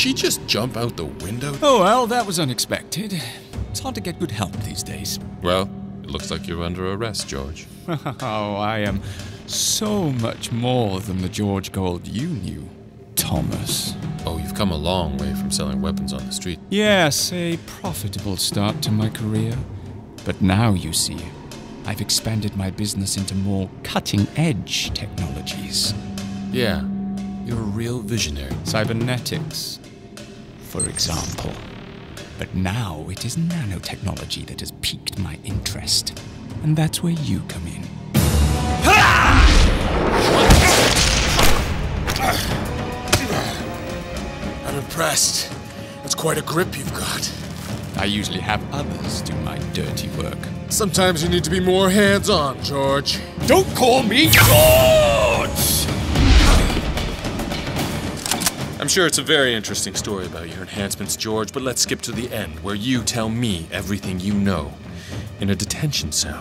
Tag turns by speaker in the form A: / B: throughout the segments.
A: she just jump out the window?
B: Oh, well, that was unexpected. It's hard to get good help these days.
A: Well, it looks like you're under arrest, George.
B: Oh, I am so much more than the George Gold you knew, Thomas.
A: Oh, you've come a long way from selling weapons on the street.
B: Yes, a profitable start to my career. But now, you see, I've expanded my business into more cutting-edge technologies.
A: Yeah, you're a real visionary.
B: Cybernetics, for example. But now it is nanotechnology that has piqued my interest. And that's where you come in.
A: I'm impressed. That's quite a grip you've got.
B: I usually have others do my dirty work.
A: Sometimes you need to be more hands-on, George.
B: Don't call me George!
A: I'm sure it's a very interesting story about your enhancements, George, but let's skip to the end, where you tell me everything you know in a detention cell.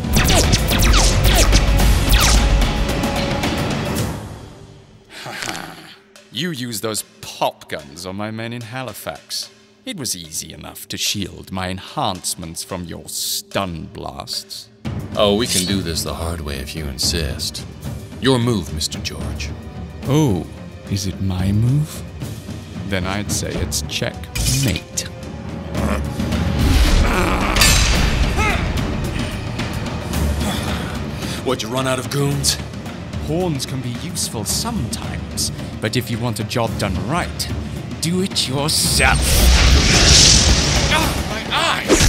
B: You used those pop guns on my men in Halifax. It was easy enough to shield my enhancements from your stun blasts.
A: Oh, we can do this the hard way if you insist. Your move, Mr. George.
B: Oh, is it my move? Then I'd say it's checkmate.
A: What'd you run out of goons?
B: Horns can be useful sometimes, but if you want a job done right, do it yourself.
A: My eyes!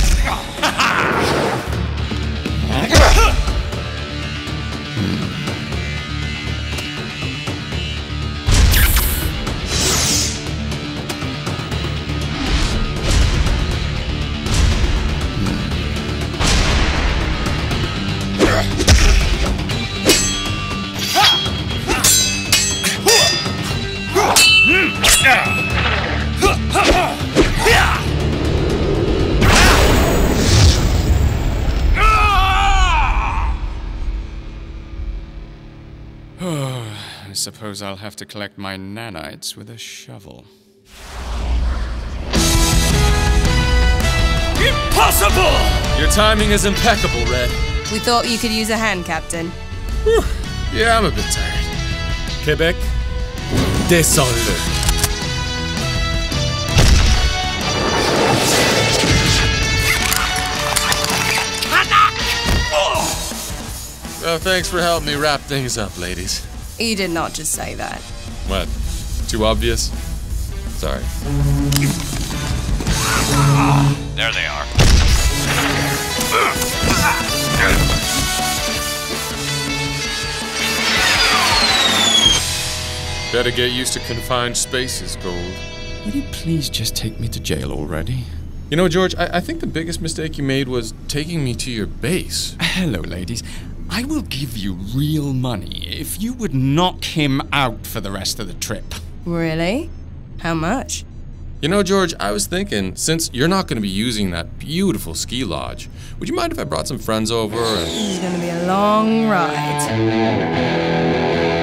B: I suppose I'll have to collect my nanites with a shovel.
A: Impossible! Your timing is impeccable, Red.
C: We thought you could use a hand, Captain.
A: Whew. Yeah, I'm a bit tired. Quebec, descends-le. Well, thanks for helping me wrap things up, ladies.
C: You did not just say that.
A: What? Too obvious? Sorry.
D: There they are.
A: Better get used to confined spaces, Gold.
B: Will you please just take me to jail already?
A: You know, George, I think the biggest mistake you made was taking me to your base.
B: Hello, ladies. I will give you real money if you would knock him out for the rest of the trip.
C: Really? How much?
A: You know, George, I was thinking, since you're not going to be using that beautiful ski lodge, would you mind if I brought some friends over and...
C: It's gonna be a long ride.